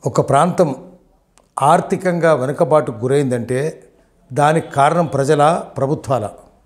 ఒక ప్రాంతం ఆర్థికంగా వెనుకబాటుకు గురైందంటే దానికి కారణం ప్రజల ప్రభుత్వాల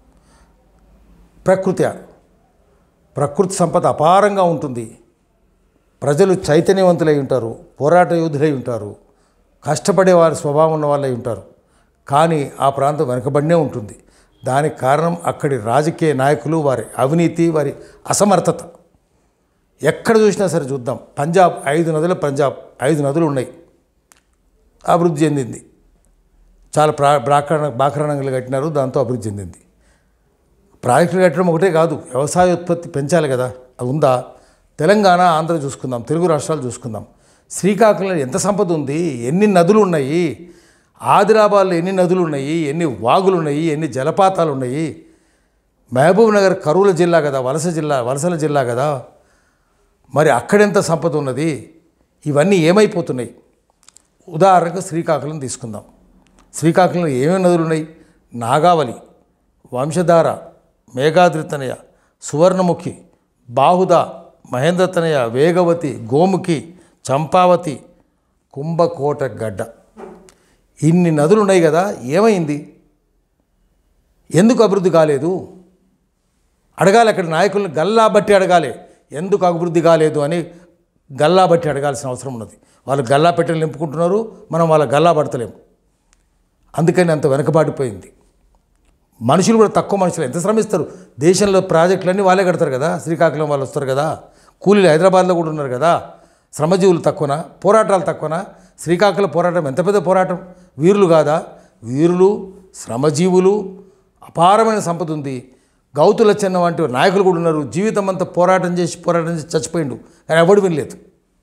ప్రకృతి సంపద అపారంగా ఉంటుంది. ప్రజలు చైతన్యవంతులై ఉంటారు, పోరాట యోధులై ఉంటారు, కష్టపడే వారి స్వభావం ఉన్న వాళ్ళై ఉంటారు. కానీ ఆ ప్రాంతం వెనుకబడినే ఉంటుంది. దానికి కారణం అక్కడి రాజకీయ నాయకులు, వారి అవినీతి, వారి అసమర్థత. ఎక్కడ చూసినా సరే చూద్దాం, పంజాబ్ 5 నదులు ఉన్నాయి, అభివృద్ధి చెందింది. చాలా బాక్రణంగా కట్టినారు, దాంతో అభివృద్ధి చెందింది. ప్రాజెక్టులు కట్టడం ఒకటే కాదు, వ్యవసాయ ఉత్పత్తి పెంచాలి కదా, అది ఉందా? తెలంగాణ, ఆంధ్ర చూసుకుందాం, తెలుగు రాష్ట్రాలు చూసుకుందాం. శ్రీకాకుళంలో ఎంత సంపద ఉంది, ఎన్ని నదులు ఉన్నాయి, ఆదిలాబాద్లో ఎన్ని నదులు ఉన్నాయి, ఎన్ని వాగులు ఉన్నాయి, ఎన్ని జలపాతాలు ఉన్నాయి. మహబూబ్ నగర్ కరువుల జిల్లా కదా, వలసల జిల్లా కదా, మరి అక్కడెంత సంపద ఉన్నది. ఇవన్నీ ఏమైపోతున్నాయి? ఉదాహరణకు శ్రీకాకుళం తీసుకుందాం. శ్రీకాకుళంలో ఏమేమి నదులు ఉన్నాయి? నాగావళి, వంశధార, మేఘాద్రితనయ, సువర్ణముఖి, బాహుద, మహేంద్రతనయ, వేగవతి, గోముఖి, చంపావతి, కుంభకోట గడ్డ. ఇన్ని నదులు ఉన్నాయి కదా, ఏమైంది? ఎందుకు అభివృద్ధి కాలేదు? అడగాలి. అక్కడ నాయకులను గల్లా బట్టి అడగాలి, ఎందుకు అభివృద్ధి కాలేదు అని గల్లా బట్టి అడగాల్సిన అవసరం ఉన్నది. వాళ్ళు గల్లా పెట్టెలు నింపుకుంటున్నారు, మనం వాళ్ళ గల్లా పడతలేము. అందుకని అంత వెనకబాటిపోయింది. మనుషులు కూడా తక్కువ మనుషులు ఎంత శ్రమిస్తారు. దేశంలో ప్రాజెక్టులన్నీ వాళ్ళే కడతారు కదా, శ్రీకాకుళం వాళ్ళు వస్తారు కదా, కూలీలు హైదరాబాద్లో కూడా ఉన్నారు కదా. శ్రమజీవులు తక్కువనా, పోరాటాలు తక్కువనా? శ్రీకాకుళం పోరాటం ఎంత పెద్ద పోరాటం, వీరులు కాదా? వీరులు, శ్రమజీవులు, అపారమైన సంపద ఉంది. గౌతుల చెన్న వంటి నాయకులు కూడా ఉన్నారు. జీవితం అంతా పోరాటం చేసి చచ్చిపోయిండు, కానీ ఎవడు వినలేదు.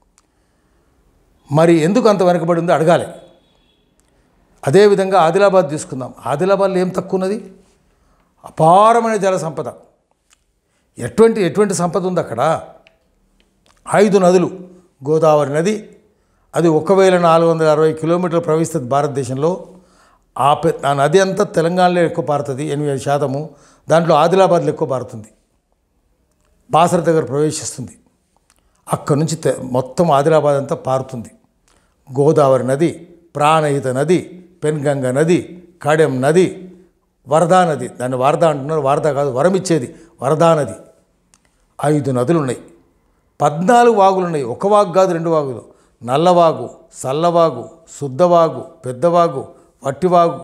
మరి ఎందుకు అంత వెనకబడి ఉందో అడగాలి. అదేవిధంగా ఆదిలాబాద్ తీసుకుందాం. ఆదిలాబాద్లో ఏం తక్కువ ఉన్నది? అపారమైన జల సంపద. ఎటువంటి సంపద ఉంది అక్కడ? 5 నదులు. గోదావరి నది, అది 1460 కిలోమీటర్లు ప్రవహిస్తుంది భారతదేశంలో. ఆ నది అంతా తెలంగాణలో ఎక్కువ పారుతుంది, 8%. దాంట్లో ఆదిలాబాద్లో ఎక్కువ పారుతుంది, బాసర దగ్గర ప్రవేశిస్తుంది. అక్కడి నుంచి మొత్తం ఆదిలాబాద్ అంతా పారుతుంది. గోదావరి నది, ప్రాణహిత నది, పెన్గంగ నది, కడెం నది, వరదా నది. దాన్ని వారదా అంటున్నారు, వారదా కాదు, వరం ఇచ్చేది వరదా నది. 5 నదులు ఉన్నాయి, 14 వాగులు ఉన్నాయి. ఒక వాగు కాదు, 2 వాగులు. నల్లవాగు, సల్లవాగు, శుద్ధవాగు, పెద్దవాగు, వట్టివాగు.